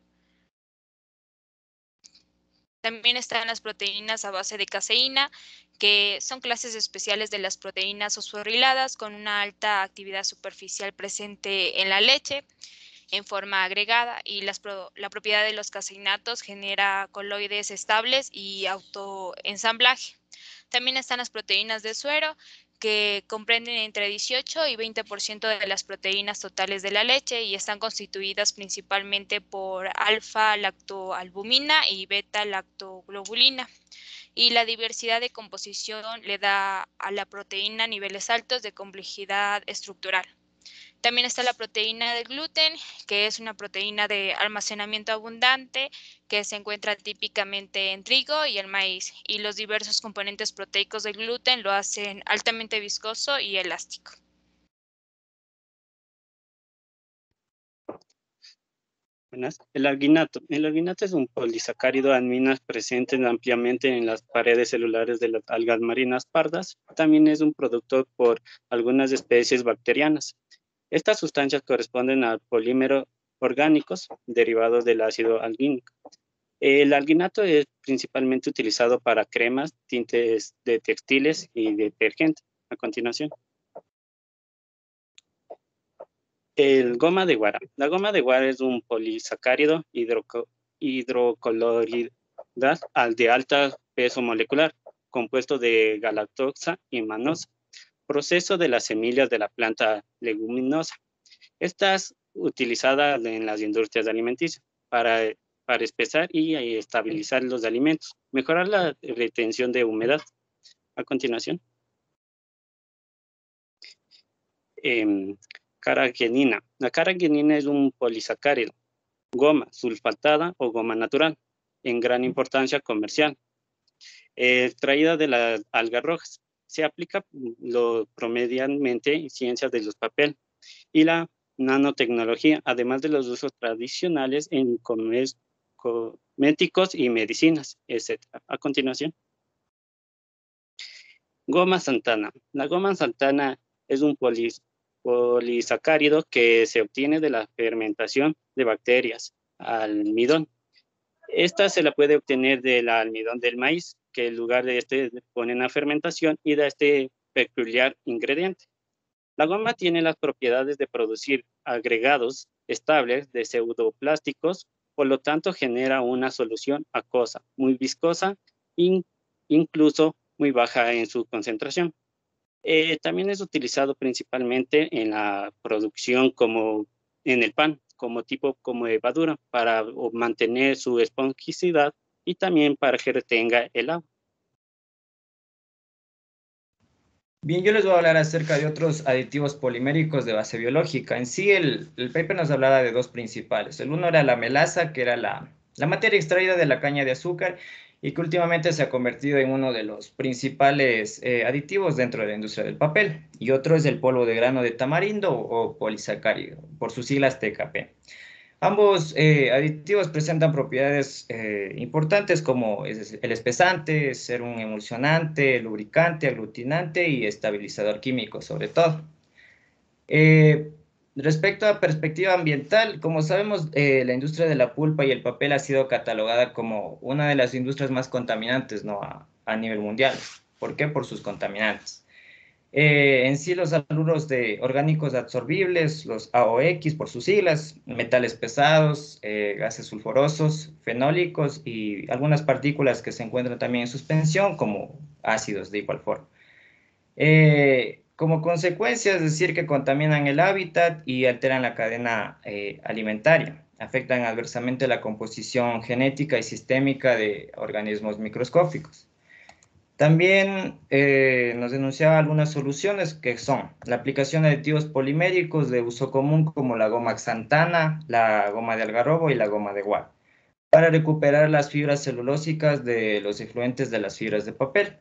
También están las proteínas a base de caseína, que son clases especiales de las proteínas fosforiladas con una alta actividad superficial presente en la leche en forma agregada, y las pro, la propiedad de los caseinatos genera coloides estables y autoensamblaje. También están las proteínas de suero, que comprenden entre dieciocho y veinte por ciento de las proteínas totales de la leche y están constituidas principalmente por alfa-lactoalbumina y beta-lactoglobulina. Y la diversidad de composición le da a la proteína niveles altos de complejidad estructural. También está la proteína del gluten, que es una proteína de almacenamiento abundante que se encuentra típicamente en trigo y el maíz, y los diversos componentes proteicos del gluten lo hacen altamente viscoso y elástico. Buenas. El alginato. El alginato es un polisacárido de aminas presente ampliamente en las paredes celulares de las algas marinas pardas. También es un producto por algunas especies bacterianas. Estas sustancias corresponden a polímeros orgánicos derivados del ácido algínico. El alginato es principalmente utilizado para cremas, tintes de textiles y detergentes. A continuación. El goma de guara. La goma de guara es un polisacárido hidrocoloridad de alto peso molecular, compuesto de galactosa y manosa, proceso de las semillas de la planta leguminosa. Esta es utilizada en las industrias alimenticias para, para espesar y estabilizar los alimentos, mejorar la retención de humedad. A continuación. Eh, Carrageenina. La carrageenina es un polisacárido, goma sulfatada o goma natural, en gran importancia comercial, eh, extraída de las algas rojas. Se aplica lo, promedialmente en ciencias de los papel y la nanotecnología, además de los usos tradicionales en cosméticos y medicinas, etcétera. A continuación. Goma santana. La goma santana es un polis polisacárido que se obtiene de la fermentación de bacterias almidón. Esta se la puede obtener del almidón del maíz, que en lugar de este ponen a fermentación y da este peculiar ingrediente. La goma tiene las propiedades de producir agregados estables de pseudoplásticos, por lo tanto genera una solución acuosa, muy viscosa, in, incluso muy baja en su concentración. Eh, también es utilizado principalmente en la producción como en el pan, como tipo como levadura, para mantener su esponjosidad y también para que retenga el agua. Bien, yo les voy a hablar acerca de otros aditivos poliméricos de base biológica. En sí, el, el paper nos hablaba de dos principales. El uno era la melaza, que era la, la materia extraída de la caña de azúcar y que últimamente se ha convertido en uno de los principales eh, aditivos dentro de la industria del papel. Y otro es el polvo de grano de tamarindo o polisacárido, por sus siglas T K P. Ambos eh, aditivos presentan propiedades eh, importantes como es el espesante, ser un emulsionante, lubricante, aglutinante y estabilizador químico sobre todo. Eh, respecto a perspectiva ambiental, como sabemos, eh, la industria de la pulpa y el papel ha sido catalogada como una de las industrias más contaminantes, ¿no? a, a nivel mundial. ¿Por qué? Por sus contaminantes. Eh, en sí, los haluros de orgánicos absorbibles, los A O X por sus siglas, metales pesados, eh, gases sulfurosos, fenólicos y algunas partículas que se encuentran también en suspensión, como ácidos de igual forma. Eh, como consecuencia, es decir, que contaminan el hábitat y alteran la cadena eh, alimentaria, afectan adversamente la composición genética y sistémica de organismos microscópicos. También eh, nos denunciaba algunas soluciones que son la aplicación de aditivos poliméricos de uso común como la goma xantana, la goma de algarrobo y la goma de guar, para recuperar las fibras celulósicas de los efluentes de las fibras de papel.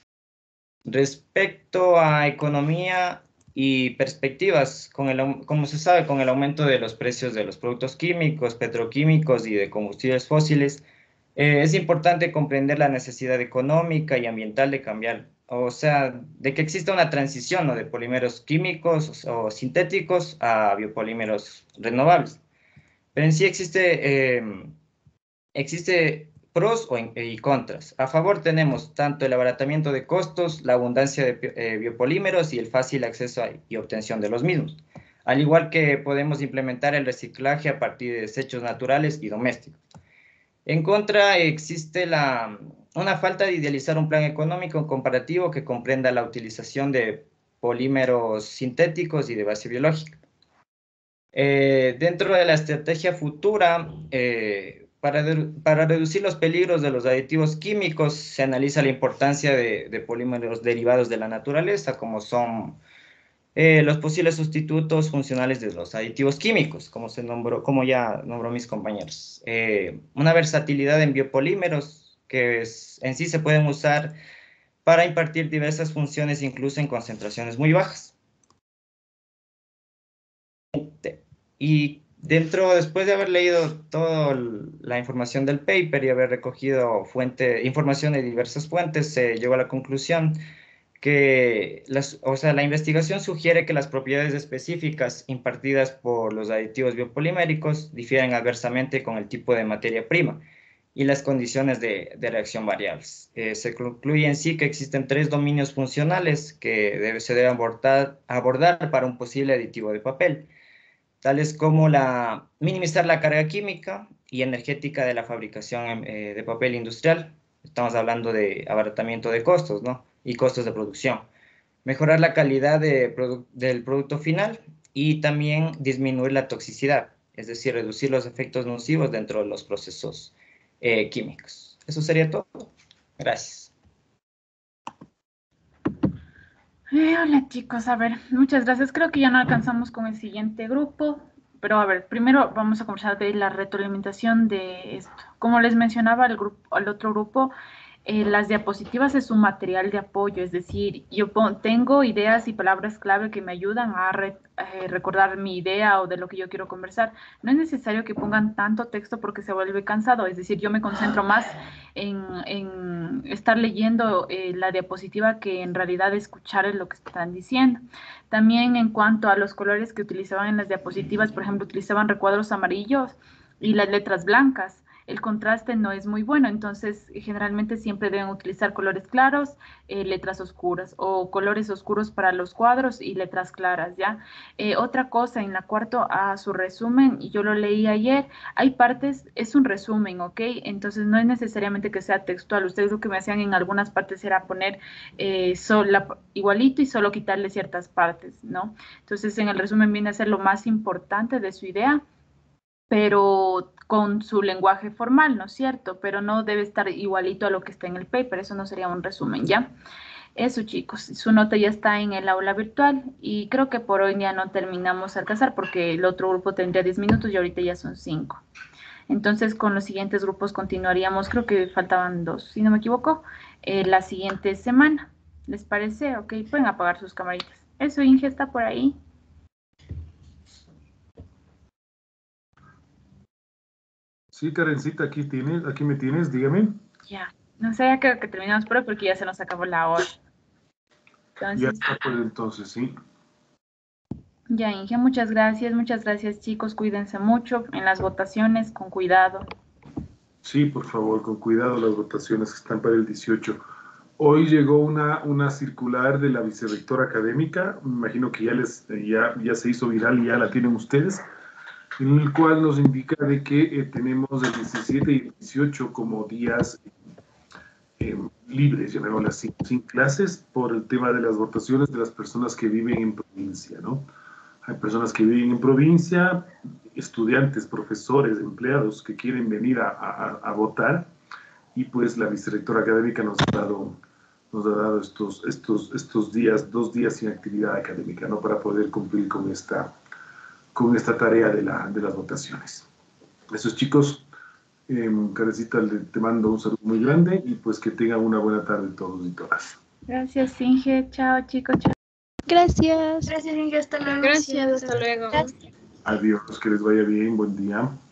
Respecto a economía y perspectivas, con el, como se sabe, con el aumento de los precios de los productos químicos, petroquímicos y de combustibles fósiles, Eh, es importante comprender la necesidad económica y ambiental de cambiar, o sea, de que exista una transición, ¿no? de polímeros químicos o, o sintéticos a biopolímeros renovables. Pero en sí existe, eh, existe pros o en, y contras. A favor tenemos tanto el abaratamiento de costos, la abundancia de eh, biopolímeros y el fácil acceso a, y obtención de los mismos. Al igual que podemos implementar el reciclaje a partir de desechos naturales y domésticos. En contra, existe la, una falta de idealizar un plan económico comparativo que comprenda la utilización de polímeros sintéticos y de base biológica. Eh, dentro de la estrategia futura, eh, para, de, para reducir los peligros de los aditivos químicos, se analiza la importancia de, de polímeros derivados de la naturaleza, como son Eh, los posibles sustitutos funcionales de los aditivos químicos, como, se nombró, como ya nombró mis compañeros. Eh, una versatilidad en biopolímeros que es, en sí se pueden usar para impartir diversas funciones, incluso en concentraciones muy bajas. Y dentro, después de haber leído toda la información del paper y haber recogido fuente, información de diversas fuentes, se llegó a la conclusión que las, o sea, la investigación sugiere que las propiedades específicas impartidas por los aditivos biopoliméricos difieren adversamente con el tipo de materia prima y las condiciones de, de reacción variables. Eh, se concluye en sí que existen tres dominios funcionales que debe, se deben abordar, abordar para un posible aditivo de papel, tales como la, minimizar la carga química y energética de la fabricación eh, de papel industrial. Estamos hablando de abaratamiento de costos, ¿no? Y costos de producción. Mejorar la calidad de produ del producto final y también disminuir la toxicidad, es decir, reducir los efectos nocivos dentro de los procesos eh, químicos. Eso sería todo. Gracias. Eh, hola chicos, a ver, muchas gracias. Creo que ya no alcanzamos con el siguiente grupo, pero a ver, primero vamos a conversar de la retroalimentación de esto. Como les mencionaba al, grupo, al otro grupo, Eh, las diapositivas es un material de apoyo, es decir, yo tengo ideas y palabras clave que me ayudan a re eh, recordar mi idea o de lo que yo quiero conversar. No es necesario que pongan tanto texto porque se vuelve cansado, es decir, yo me concentro más en, en estar leyendo eh, la diapositiva que en realidad escuchar lo que están diciendo. También en cuanto a los colores que utilizaban en las diapositivas, por ejemplo, utilizaban recuadros amarillos, y las letras blancas. El contraste no es muy bueno, entonces generalmente siempre deben utilizar colores claros, eh, letras oscuras, o colores oscuros para los cuadros y letras claras, ¿ya? Eh, otra cosa, en la cuarto, a su resumen, y yo lo leí ayer, hay partes, es un resumen, ¿ok? Entonces no es necesariamente que sea textual. Ustedes lo que me hacían en algunas partes era poner eh, sola, igualito y solo quitarle ciertas partes, ¿no? Entonces en el resumen viene a ser lo más importante de su idea, pero con su lenguaje formal, ¿no es cierto? Pero no debe estar igualito a lo que está en el paper, eso no sería un resumen, ¿ya? Eso, chicos, su nota ya está en el aula virtual y creo que por hoy ya no terminamos a alcanzar porque el otro grupo tendría diez minutos y ahorita ya son cinco. Entonces, con los siguientes grupos continuaríamos, creo que faltaban dos, si no me equivoco, eh, la siguiente semana. ¿Les parece? Ok, pueden apagar sus camaritas. Eso, Inge, está por ahí. Sí, Karencita, aquí tienes, aquí me tienes, dígame. Ya, no sé, ya creo que terminamos por hoy porque ya se nos acabó la hora. Entonces, ya está por entonces, sí. Ya, Inge, muchas gracias, muchas gracias, chicos, cuídense mucho en las votaciones, con cuidado. Sí, por favor, con cuidado las votaciones que están para el dieciocho. Hoy llegó una, una circular de la vicerrectora académica, me imagino que ya, les, ya, ya se hizo viral y ya la tienen ustedes, en el cual nos indica de que eh, tenemos el diecisiete y el dieciocho como días eh, libres, llamémoslo así, sin clases, por el tema de las votaciones de las personas que viven en provincia, ¿no? Hay personas que viven en provincia, estudiantes, profesores, empleados que quieren venir a, a, a votar, y pues la vicerrectora académica nos ha dado, nos ha dado estos, estos, estos días, dos días sin actividad académica, ¿no? Para poder cumplir con esta con esta tarea de, la, de las votaciones. Esos chicos, eh, Karencita, te mando un saludo muy grande y pues que tengan una buena tarde todos y todas. Gracias, Inge. Chao, chicos. Chao. Gracias. Gracias, Inge. Hasta luego. Gracias, hasta luego. Adiós, que les vaya bien. Buen día.